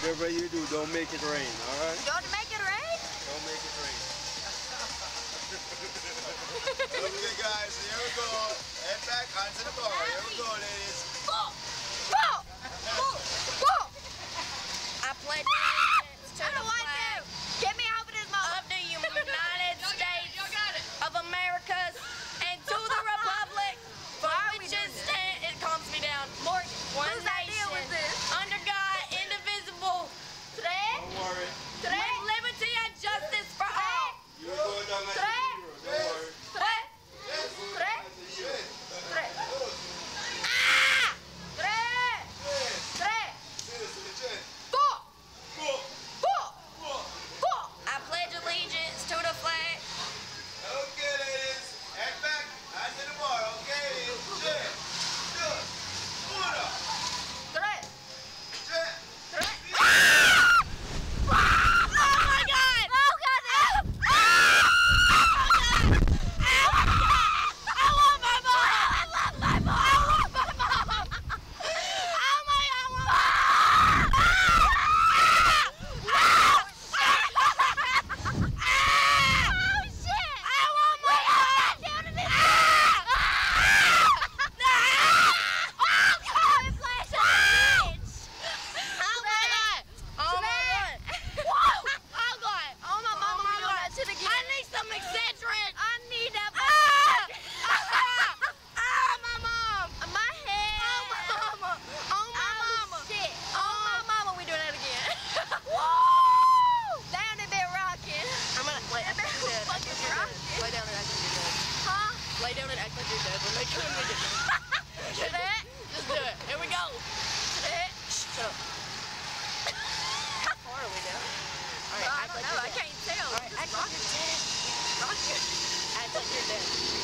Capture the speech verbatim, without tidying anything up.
Whatever you do, don't make it rain, alright? Don't make it rain? Don't make it rain. Okay guys, so here we go. Head back onto the bar. Here we go, ladies. Go! Go! Go! Go! I pledge allegiance to I the don't want flag to. Get me out of this mother. of the United States of America and to the republic for Why are we which doing it this? stands. It calms me down. Morgan, One whose idea nation, was this? under God, indivisible, Today? Don't worry. Today? with liberty and justice for all. You're going down like a Today? hero, don't worry. Today? Today? Today? Ah! Today? Today? Go! Go! Go! I pledge allegiance to the flag. Okay, ladies. Head back onto the bar, okay? Shit. Good. Uno. Today? Shit. Today? Oh my God! Oh, God! Oh God! I want my mom! I love my mom! I want my mom! Oh my God! Oh, shit! I want my mom! Down to this. Oh God! It flashed a bitch. Oh my God! Oh my God! Whoa! Oh God! Oh, my mama, we doing that shit again. I need some Excedrin! I need that. Ah! Ah, my mom! My head. Oh, my mama! Oh, my mama! Shit. Oh, my mama, we doing that again. Woo! Damn, they been rocking. I'm gonna lay, act like you're dead. Act like you're dead. Lay down and act like you're dead. Huh? Lay down and act like you're dead. We'll make sure we get Should that? Just do it. Here we go. That? Shut up. How far are we now? Alright, I act don't like know. you're I dead. can't tell. Alright, act like you're dead. Rock it. Act like you're dead.